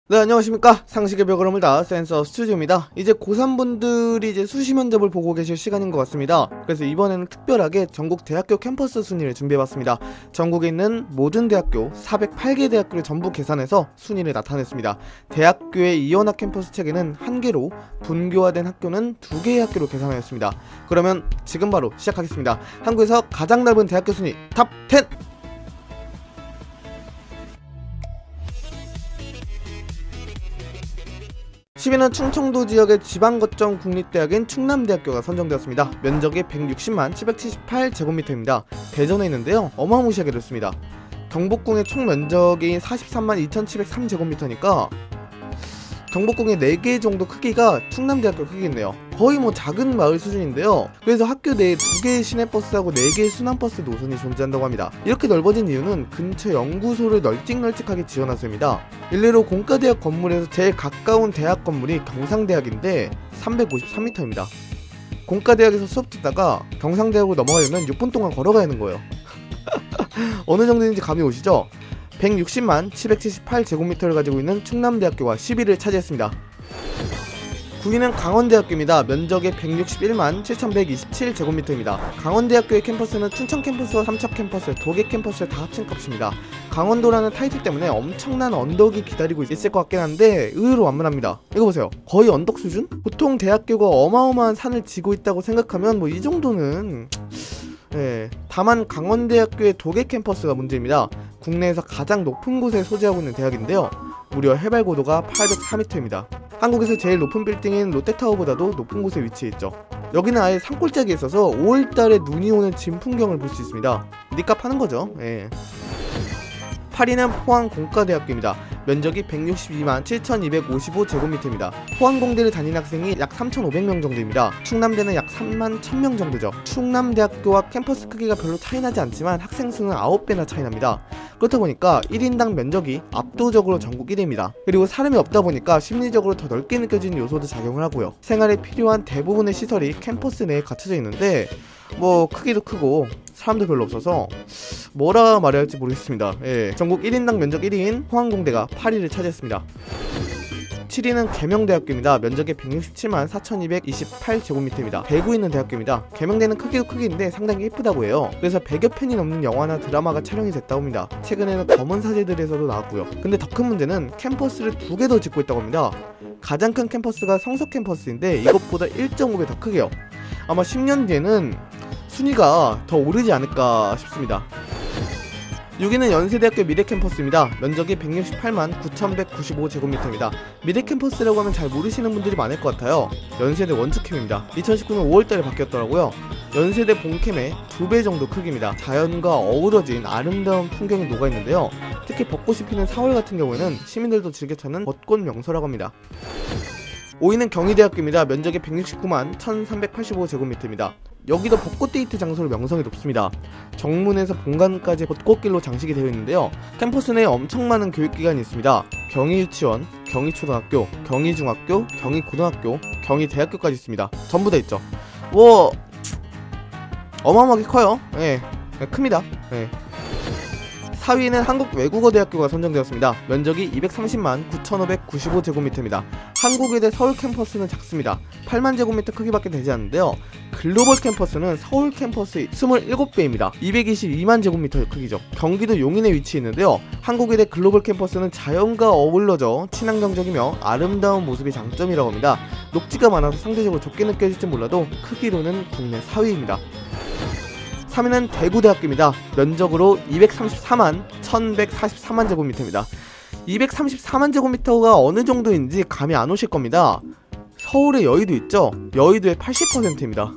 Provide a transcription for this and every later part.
네, 안녕하십니까. 상식의 벽을 허물다 센서 스튜디오입니다. 이제 고3분들이 이제 수시 면접을 보고 계실 시간인 것 같습니다. 그래서 이번에는 특별하게 전국 대학교 캠퍼스 순위를 준비해봤습니다. 전국에 있는 모든 대학교 408개 대학교를 전부 계산해서 순위를 나타냈습니다. 대학교의 이원학 캠퍼스 체계는 1개로, 분교화된 학교는 2개의 학교로 계산하였습니다. 그러면 지금 바로 시작하겠습니다. 한국에서 가장 넓은 대학교 순위 탑 10! 10위는 충청도 지역의 지방거점 국립대학인 충남대학교가 선정되었습니다. 면적이 160만 778제곱미터입니다. 대전에 있는데요, 어마무시하게 넓습니다. 경복궁의 총 면적이 43만 2703제곱미터니까 경복궁의 4개 정도 크기가 충남대학교 크기겠네요. 거의 뭐 작은 마을 수준인데요. 그래서 학교 내에 2개의 시내버스하고 4개의 순환버스 노선이 존재한다고 합니다. 이렇게 넓어진 이유는 근처 연구소를 널찍널찍하게 지어놨습니다. 일례로 공과대학 건물에서 제일 가까운 대학 건물이 경상대학인데 353m입니다. 공과대학에서 수업 듣다가 경상대학으로 넘어가려면 6분 동안 걸어가야 하는 거예요. 어느 정도인지 감이 오시죠? 160만 778제곱미터를 가지고 있는 충남대학교가 10위를 차지했습니다. 9위는 강원대학교입니다. 면적이 161만 7127제곱미터입니다. 강원대학교의 캠퍼스는 춘천 캠퍼스와 삼척 캠퍼스, 도계 캠퍼스를 다 합친 값입니다. 강원도라는 타이틀 때문에 엄청난 언덕이 기다리고 있을 것 같긴 한데 의외로 완만합니다. 이거 보세요. 거의 언덕 수준? 보통 대학교가 어마어마한 산을 지고 있다고 생각하면 뭐 이 정도는 다만 강원대학교의 도계 캠퍼스가 문제입니다. 국내에서 가장 높은 곳에 소재하고 있는 대학인데요, 무려 해발 고도가 804m입니다. 한국에서 제일 높은 빌딩인 롯데타워보다도 높은 곳에 위치해 있죠. 여기는 아예 산골짜기에 있어서 5월달에 눈이 오는 진풍경을 볼 수 있습니다. 니값 하는 거죠. 8위는 포항공과대학교입니다. 면적이 162만 7255제곱미터입니다. 포항공대를 다니는 학생이 약 3500명 정도입니다. 충남대는 약 3만 1000명 정도죠. 충남대학교와 캠퍼스 크기가 별로 차이나지 않지만 학생 수는 9배나 차이납니다. 그렇다 보니까 1인당 면적이 압도적으로 전국 1위입니다. 그리고 사람이 없다 보니까 심리적으로 더 넓게 느껴지는 요소도 작용을 하고요. 생활에 필요한 대부분의 시설이 캠퍼스 내에 갖춰져 있는데 뭐 크기도 크고 사람도 별로 없어서 뭐라 말해야 할지 모르겠습니다. 전국 1인당 면적 1위인 포항공대가 8위를 차지했습니다. 7위는 계명대학교입니다. 면적이 167만 4228제곱미터입니다. 대구에 있는 대학교입니다. 계명대는 크기도 크기인데 상당히 예쁘다고 해요. 그래서 100여 편이 넘는 영화나 드라마가 촬영이 됐다고 합니다. 최근에는 검은 사제들에서도 나왔고요. 근데 더 큰 문제는 캠퍼스를 2개 더 짓고 있다고 합니다. 가장 큰 캠퍼스가 성서 캠퍼스인데 이것보다 1.5배 더 크게요. 아마 10년 뒤에는 순위가 더 오르지 않을까 싶습니다. 6위는 연세대학교 미래캠퍼스입니다. 면적이 168만 9195제곱미터입니다. 미래캠퍼스라고 하면 잘 모르시는 분들이 많을 것 같아요. 연세대 원주캠입니다. 2019년 5월달에 바뀌었더라고요. 연세대 본캠의 2배 정도 크기입니다. 자연과 어우러진 아름다운 풍경이 녹아있는데요, 특히 벚꽃이 피는 4월 같은 경우에는 시민들도 즐겨 찾는 벚꽃 명소라고 합니다. 5위는 경희대학교입니다. 면적이 169만 1385제곱미터입니다. 여기도 벚꽃 데이트 장소로 명성이 높습니다. 정문에서 본관까지 벚꽃길로 장식이 되어 있는데요, 캠퍼스 내에 엄청 많은 교육기관이 있습니다. 경희유치원, 경희초등학교, 경희중학교, 경희고등학교, 경희대학교까지 있습니다. 전부 다 있죠. 뭐 어마어마하게 커요. 큽니다. 4위는 한국외국어대학교가 선정되었습니다. 면적이 230만 9595제곱미터입니다. 한국외대 서울 캠퍼스는 작습니다. 8만 제곱미터 크기밖에 되지 않는데요, 글로벌 캠퍼스는 서울 캠퍼스 27배입니다. 222만 제곱미터 크기죠. 경기도 용인에 위치해 있는데요, 한국외대 글로벌 캠퍼스는 자연과 어울러져 친환경적이며 아름다운 모습이 장점이라고 합니다. 녹지가 많아서 상대적으로 좁게 느껴질지 몰라도 크기로는 국내 4위입니다. 3위는 대구대학교입니다. 면적으로 234만 1143만 제곱미터입니다. 234만 제곱미터가 어느 정도인지 감이 안 오실 겁니다. 서울의 여의도 있죠? 여의도의 80%입니다.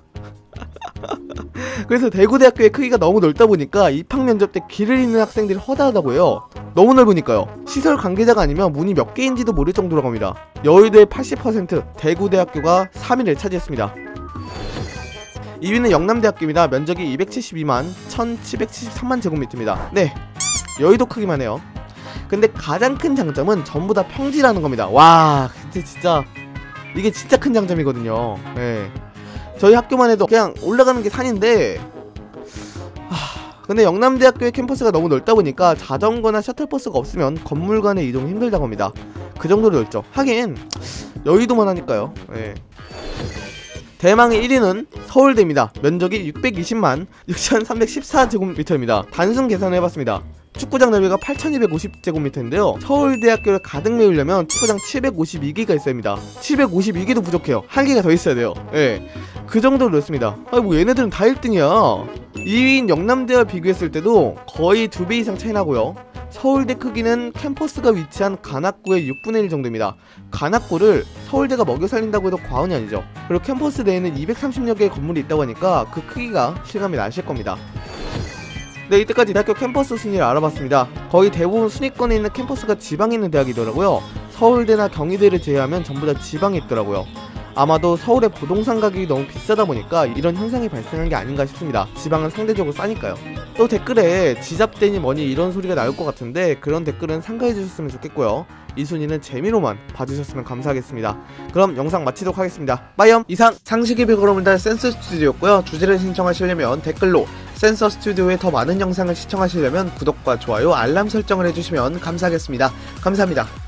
그래서 대구대학교의 크기가 너무 넓다 보니까 입학 면접 때 길을 잃는 학생들이 허다하다고 해요. 너무 넓으니까요. 시설 관계자가 아니면 문이 몇 개인지도 모를 정도라고 합니다. 여의도의 80%, 대구대학교가 3위를 차지했습니다. 2위는 영남대학교입니다. 면적이 272만 1773만 제곱미터입니다. 네, 여의도 크기만 해요. 근데 가장 큰 장점은 전부 다 평지라는 겁니다. 와, 근데 진짜 이게 진짜 큰 장점이거든요. 저희 학교만 해도 그냥 올라가는 게 산인데 근데 영남대학교의 캠퍼스가 너무 넓다 보니까 자전거나 셔틀버스가 없으면 건물 간의 이동이 힘들다고 합니다. 그 정도로 넓죠. 하긴 여의도만 하니까요. 예. 대망의 1위는 서울대입니다. 면적이 620만 6314제곱미터입니다. 단순 계산을 해봤습니다. 축구장 넓이가 8250제곱미터인데요 서울대학교를 가득 메우려면 축구장 752개가 있어야 합니다. 752개도 부족해요. 한 개가 더 있어야 돼요. 예. 그 정도로 넓습니다. 아니 뭐 얘네들은 다 1등이야 2위인 영남대와 비교했을 때도 거의 2배 이상 차이 나고요. 서울대 크기는 캠퍼스가 위치한 관악구의 6분의 1 정도입니다. 관악구를 서울대가 먹여 살린다고 해도 과언이 아니죠. 그리고 캠퍼스 내에는 230여 개의 건물이 있다고 하니까 그 크기가 실감이 나실 겁니다. 네, 이때까지 대학교 캠퍼스 순위를 알아봤습니다. 거의 대부분 순위권에 있는 캠퍼스가 지방에 있는 대학이더라고요. 서울대나 경희대를 제외하면 전부 다 지방에 있더라고요. 아마도 서울의 부동산 가격이 너무 비싸다 보니까 이런 현상이 발생한 게 아닌가 싶습니다. 지방은 상대적으로 싸니까요. 또 댓글에 지잡대니 뭐니 이런 소리가 나올 것 같은데 그런 댓글은 삼가해 주셨으면 좋겠고요. 이 순위는 재미로만 봐주셨으면 감사하겠습니다. 그럼 영상 마치도록 하겠습니다. 빠이엄! 이상 상식의 비걸음을 달 센서 스튜디오였고요. 주제를 신청하시려면 댓글로, 센서 스튜디오의 더 많은 영상을 시청하시려면 구독과 좋아요, 알람 설정을 해주시면 감사하겠습니다. 감사합니다.